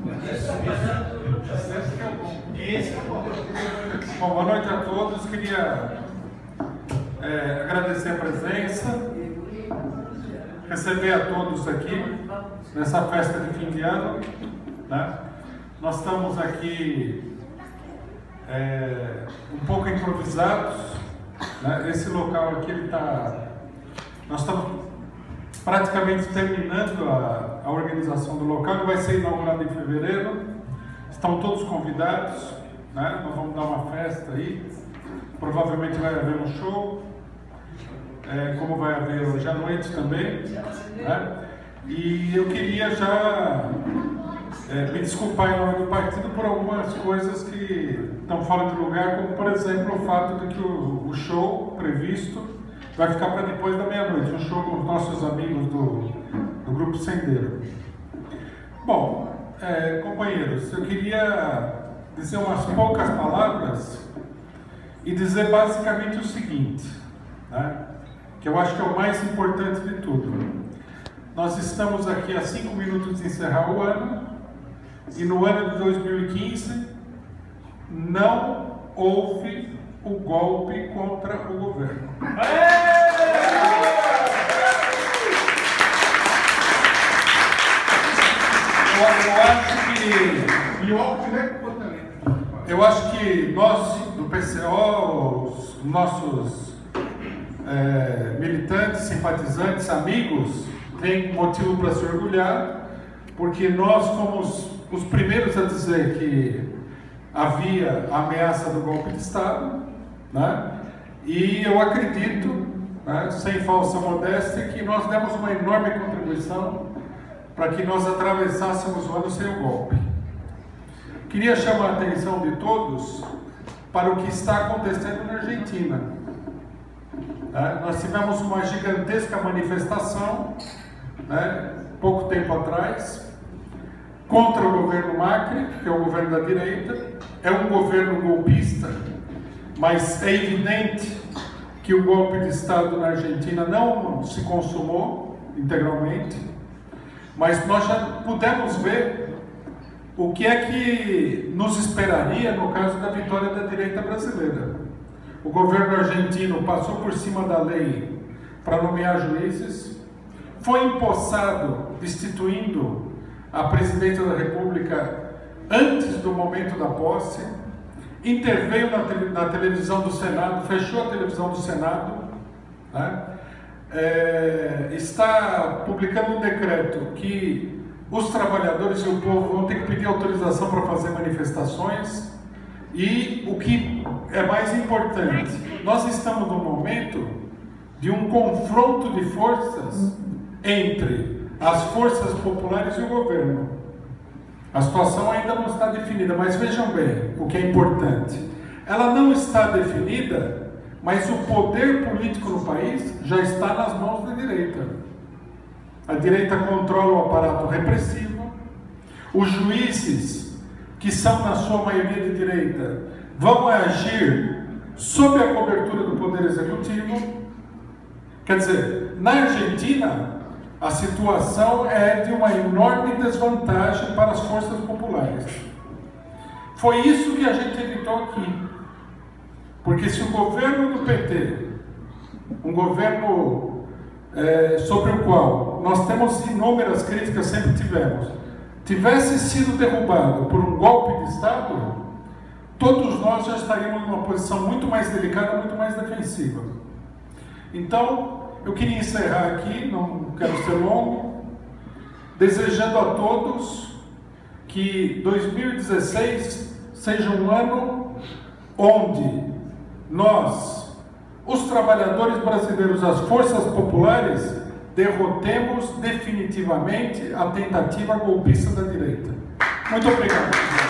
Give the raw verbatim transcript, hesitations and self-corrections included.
Bom, boa noite a todos. Queria é, agradecer a presença, receber a todos aqui nessa festa de fim de ano, né? Nós estamos aqui é, um pouco improvisados, né? Esse local aqui, ele tá, nós estamos praticamente terminando a, a organização do local, que vai ser inaugurado em fevereiro. Estão todos convidados, né? Nós vamos dar uma festa aí, provavelmente vai haver um show, é, como vai haver hoje à noite também, né? E eu queria já é, me desculpar em nome do partido por algumas coisas que estão fora de lugar, como por exemplo o fato de que o, o show previsto vai ficar para depois da meia-noite, um show com os nossos amigos do, do Grupo Sendeiro. Bom, é, companheiros, eu queria dizer umas poucas palavras e dizer basicamente o seguinte, né, que eu acho que é o mais importante de tudo. Nós estamos aqui a cinco minutos de encerrar o ano e no ano de dois mil e quinze não houve o golpe contra o governo. Eu, eu acho que eu acho que nós do P C O, os nossos é, militantes, simpatizantes, amigos, têm motivo para se orgulhar, porque nós fomos os primeiros a dizer que havia a ameaça do golpe de Estado, né? E eu acredito, né, sem falsa modéstia, que nós demos uma enorme contribuição para que nós atravessássemos o ano sem o golpe. Queria chamar a atenção de todos para o que está acontecendo na Argentina. Né? Nós tivemos uma gigantesca manifestação, né, pouco tempo atrás, contra o governo Macri, que é o governo da direita. É um governo golpista, mas é evidente que o golpe de Estado na Argentina não se consumou integralmente, mas nós já pudemos ver o que é que nos esperaria no caso da vitória da direita brasileira. O governo argentino passou por cima da lei para nomear juízes, foi empossado, destituindo a presidente da República antes do momento da posse, interveio na, tele, na televisão do Senado, fechou a televisão do Senado, né? É, está publicando um decreto que os trabalhadores e o povo vão ter que pedir autorização para fazer manifestações. E o que é mais importante, nós estamos num momento de um confronto de forças entre as forças populares e o governo. A situação ainda não está definida, mas vejam bem o que é importante. Ela não está definida, mas o poder político no país já está nas mãos da direita. A direita controla o aparato repressivo, os juízes, que são na sua maioria de direita, vão agir sob a cobertura do poder executivo. Quer dizer, na Argentina, a situação é de uma enorme desvantagem para as forças populares. Foi isso que a gente evitou aqui. Porque se o governo do P T, um governo é, sobre o qual nós temos inúmeras críticas, sempre tivemos, tivesse sido derrubado por um golpe de Estado, todos nós já estaríamos numa posição muito mais delicada, muito mais defensiva. Então, eu queria encerrar aqui, não quero ser longo, desejando a todos que dois mil e dezesseis seja um ano onde nós, os trabalhadores brasileiros, as forças populares, derrotemos definitivamente a tentativa golpista da direita. Muito obrigado.